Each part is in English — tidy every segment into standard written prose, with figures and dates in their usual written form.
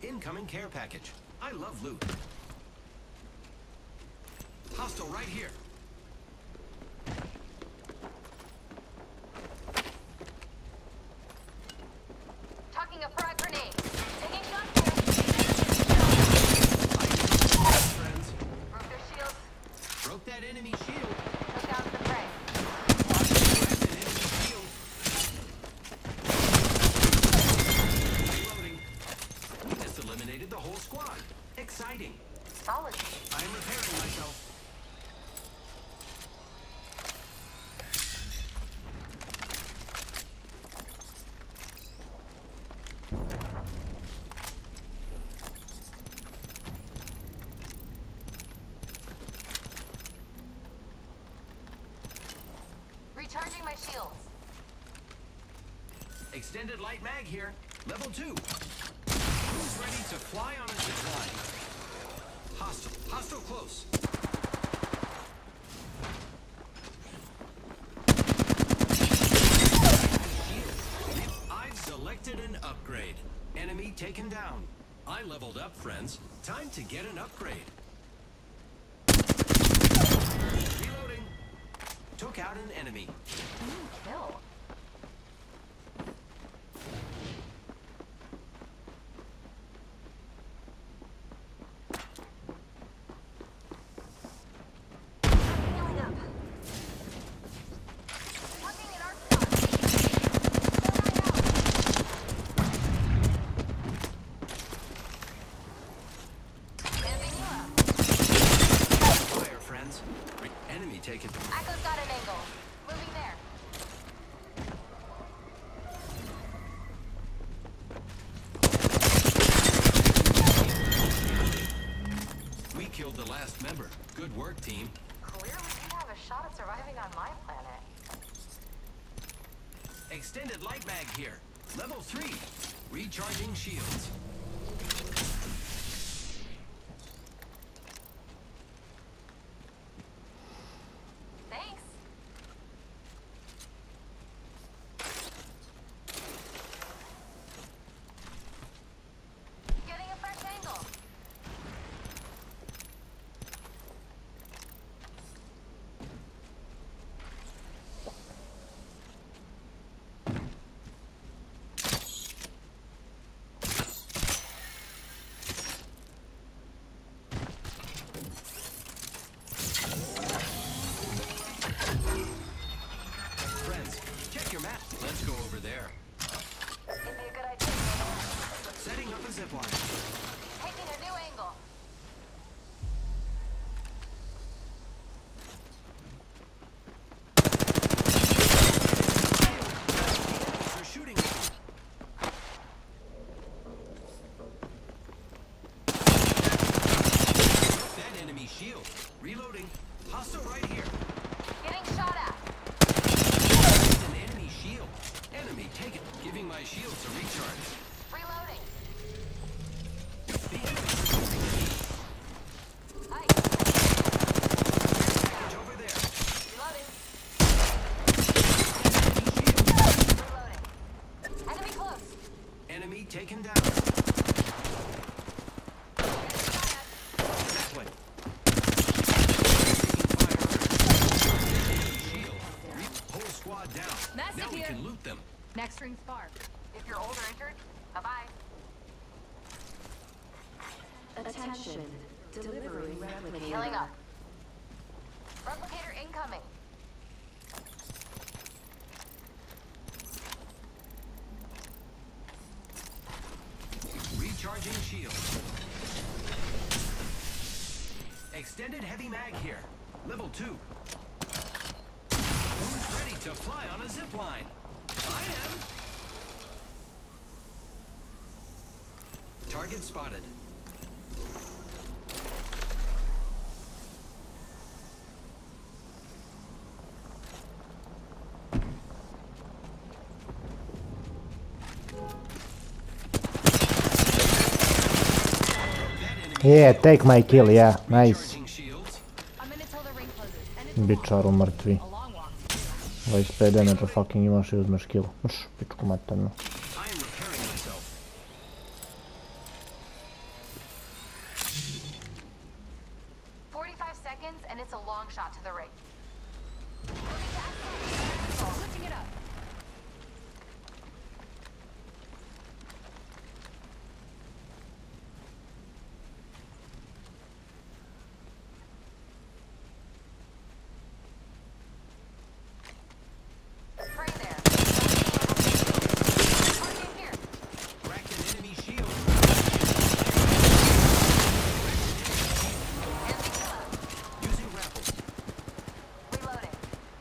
Incoming care package. I love loot. Hostile right here. Tucking a frag grenade. Taking shots here. Friends. Broke their shields. Broke that enemy shield. Took down the prey. Reloading. We just eliminated the whole squad. Exciting. Solid. I am repairing myself. Recharging my shields. Extended light mag here. Level 2. Who's ready to fly on a zip line? Hostile close. I've selected an upgrade. Enemy taken down. I leveled up, friends. Time to get an upgrade. Reloading. Took out an enemy. Kill. Healing up. Working in our spot. Ramping you up. Fire, friends. Enemy taken. Echo's got an angle. Moving there. We killed the last member. Good work, team. Clearly you have a shot at surviving on my planet. Extended light mag here. Level 3. Recharging shields. Thanks. Getting a fresh angle. Friends, check your map. Let's go over there. It'd be a good idea. Setting up a zip line. Taking a new angle. They're shooting. That enemy shield. Reloading. Hostile right here. Getting shot at. An enemy shield. Enemy taken. Giving my shields a recharge. Reloading. The enemy Hi. package over there. Reloading. Enemy shield. Reloading. Enemy close. Enemy taken down. Getting shot at. That way. Shield. Whole squad down. Massive Now we here. can loot them. Next ring's far. If you're old or injured, bye-bye. Attention. Delivering replicator. Healing up. Replicator incoming. Recharging shield. Extended heavy mag here. Level 2. Who's ready to fly on a zip line? I am. Target spotted. Yeah, take my kill, yeah, nice. Recharging shields. I'm in until the ring closes. And it's Bičaru mrtvi. a long walk. 25 damage fucking imaš i uzmeš kill. Pičku maternu. I am repairing myself. seconds, and it's a long shot to the ring. Switching it up. Pray there. Target here. Cracked an enemy shield. Enemy kill out. Using grapple. Reloading.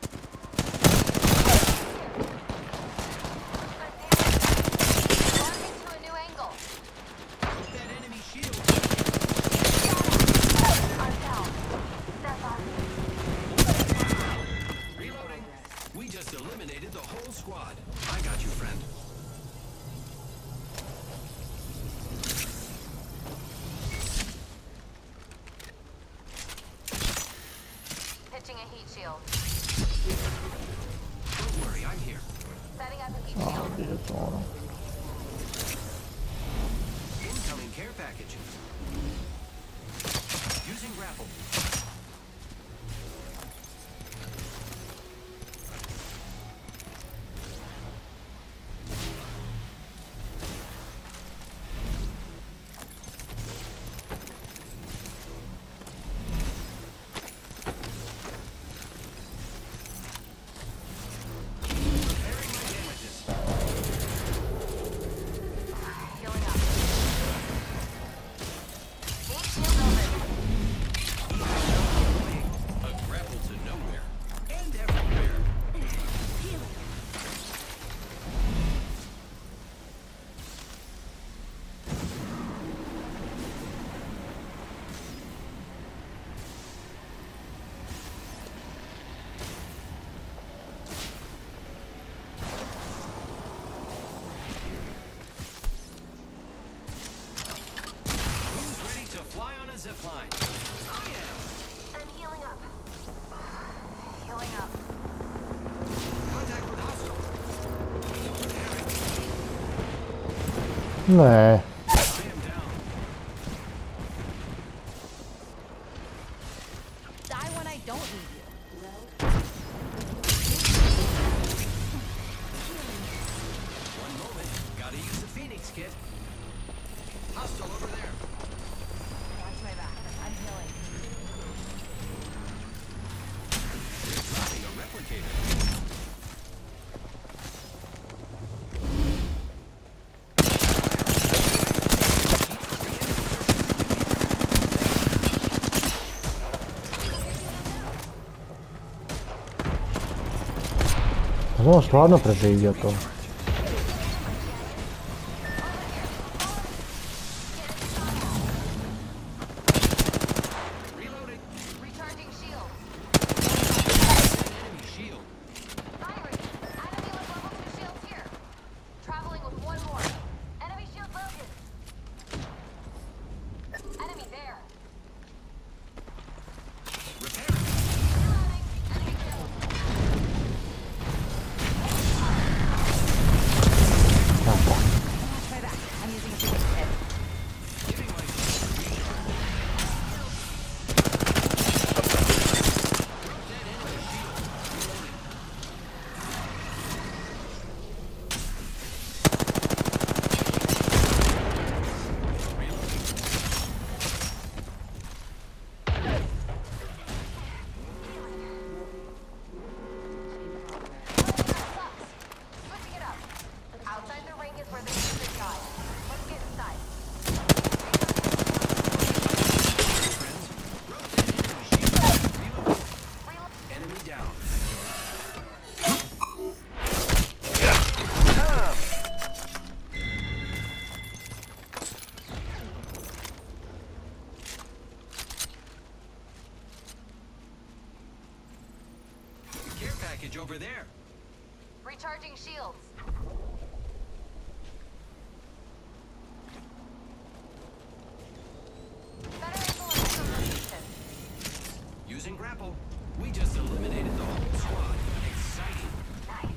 Walking to a new angle. Broke that enemy shield. I'm down. Step up. Reloading. We just eliminated the whole squad. I got you, friend. Pitching a heat shield. Don't worry, I'm here. Setting up a heat Oh, shield. Dios, ono. Incoming care package. Using grapple. Repairing my damages. Healing up. Heat shield open. A grapple to nowhere and everywhere. Who's ready to fly on a zip line? I am. I'm healing up. Healing up. Contact with hostile. Ne. I am down. Die when I don't need you. One moment. Gotta use the Phoenix kit. Hostile over there. Watch my back. I'm healing. They're dropping a replicator. On stvarno preživio to. Reloading. Recharging shield. Enemy shield. Firing. Enemy with level 2 shields here. Traveling with one more. Enemy shield broken. Enemy there. Repairing. Reloading. Enemy killed. Watch my back. I'm using a Phoenix kit. Giving my shield a recharge. Broke that enemy shield. Reloading. Reloading. Switching it up. Outside the ring is where the secret guy. Let's get inside. Friends. Broke that enemy shield. Reloading. Reload. Enemy down. Care package over there. Recharging shields. Better angle and better location. Using grapple. We just eliminated the whole squad. Exciting. Nice.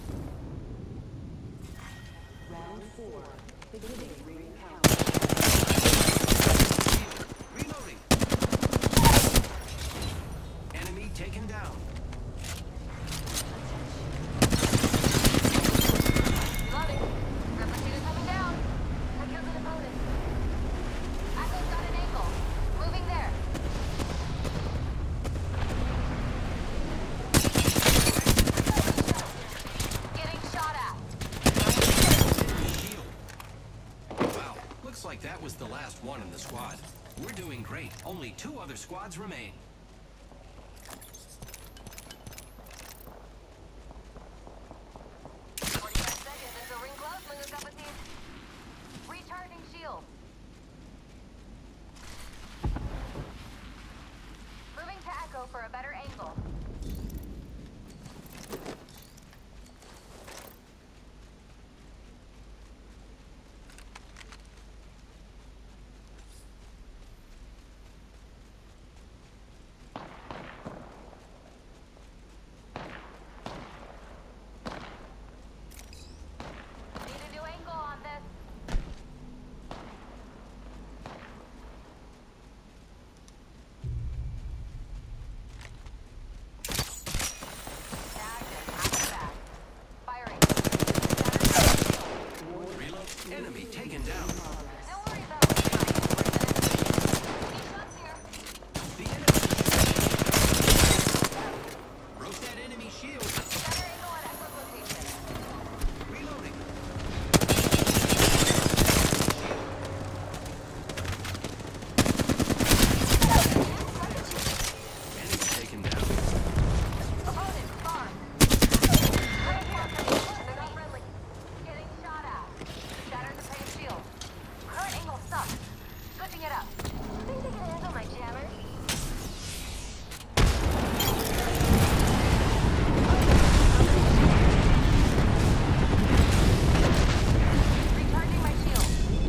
Round 4. Beginning ring count. Reloading. last one in the squad. We're doing great. Only 2 other squads remain. Recharging shield. Moving to Echo for a better angle. Need a new angle on this. Firing. Reload. Enemy taken down. Don't worry about it. Shots here. The enemy. Broke that enemy shield. Better angle at Echo location. Reloading. Enemy taken down. Opponent far. They're not friendly. Getting shot at. Shattered the paint shield. Current angle sucks. Switching it up. Think they can handle my jammer? Recharging my shield.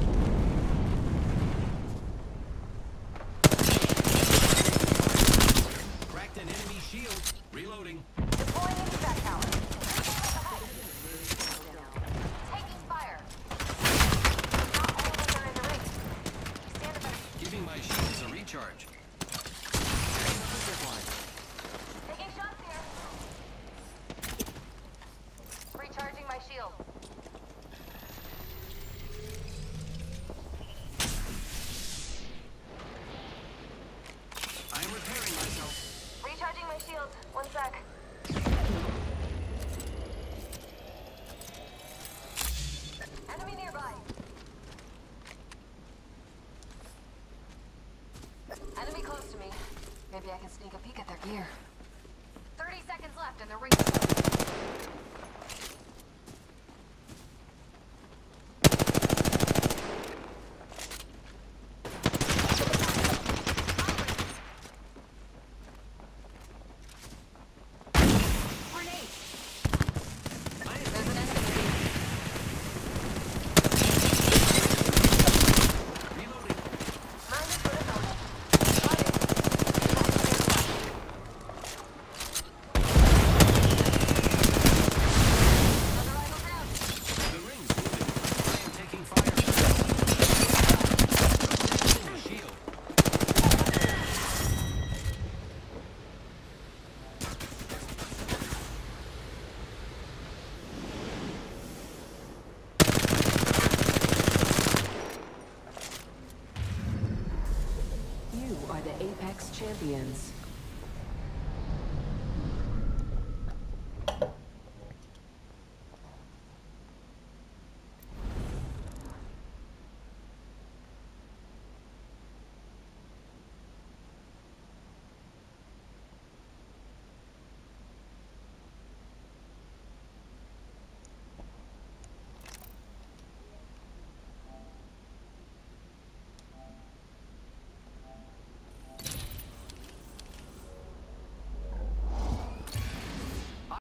Cracked an enemy shield. Reloading. Deploying into that tower. Taking fire. Not all of us are in the ring. Stand by. Giving my shields a recharge. Setting up a zip line. Taking shots here. Recharging my shield. I am repairing myself. Recharging my shield. 1 sec. Enemy nearby. Enemy close to me. Maybe I can sneak a peek at their gear. 30 seconds left in the ring. Grenade. There's an enemy. Reloading. Mind is critical. Another idle down. The ring's moving. I am taking fire. Enemy shield. You are the Apex champions.